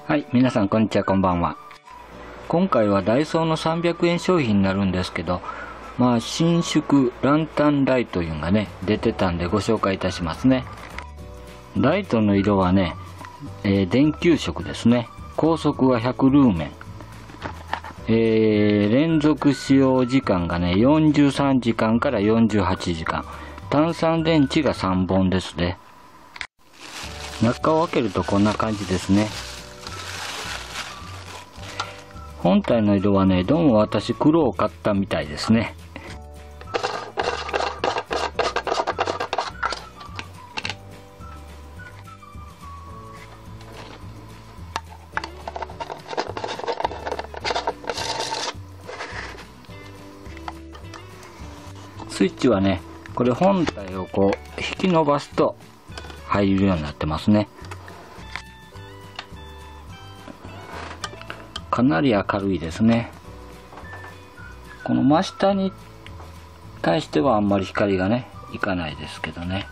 はい、皆さんこんにちは、こんばんは。今回はダイソーの300円商品になるんですけど、伸縮ランタンライトいうのがね、出てたんでご紹介いたしますね。ライトの色はね、電球色ですね。光速は100ルーメン。連続使用時間がね、43時間から48時間。単3電池が3本ですね。中を開けるとこんな感じですね。本体の色はね、どうも私黒を買ったみたいですね。スイッチはね、これ本体をこう引き伸ばすと入るようになってますね。かなり明るいですね。この真下に対してはあんまり光がね、いかないですけどね。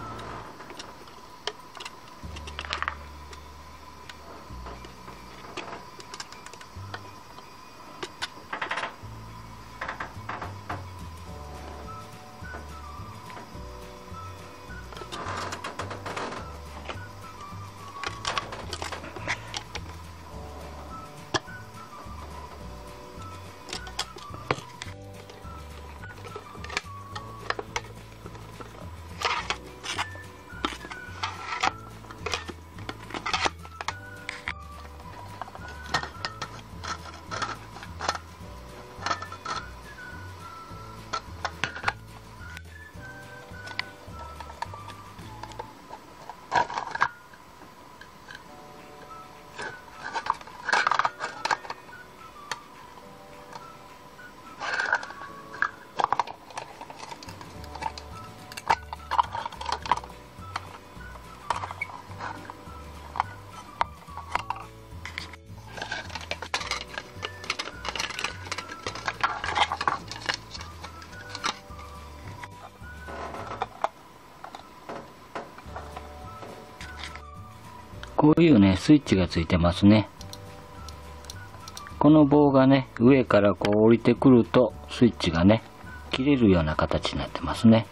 こういうね、スイッチがついてますね。この棒がね、上からこう降りてくると、スイッチがね、切れるような形になってますね。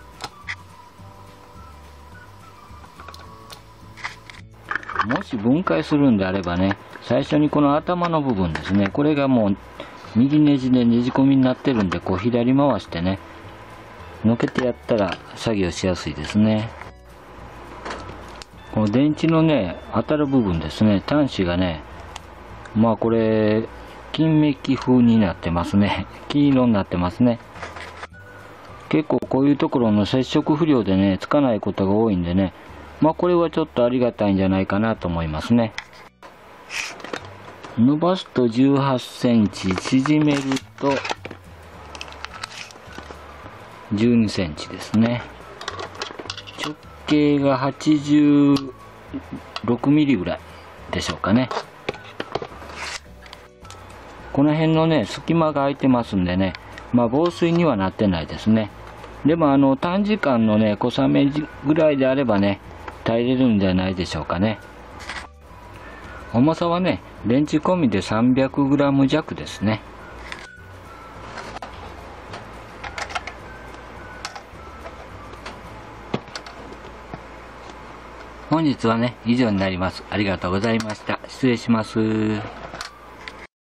もし分解するんであればね、最初にこの頭の部分ですね、これがもう右ネジでねじ込みになってるんで、こう左回してね、のけてやったら作業しやすいですね。この電池のね、当たる部分ですね、端子がね、これ、金メッキ風になってますね。金色になってますね。結構こういうところの接触不良でね、つかないことが多いんでね、これはちょっとありがたいんじゃないかなと思いますね。伸ばすと18センチ、縮めると12センチですね。直径が86ミリぐらいでしょうかね。この辺のね、隙間が空いてますんでね、防水にはなってないですね。でも短時間のね、小雨ぐらいであればね、耐えれるんじゃないでしょうかね。重さはね、電池込みで 300g 弱ですね。本日はね、以上になります。ありがとうございました。失礼します。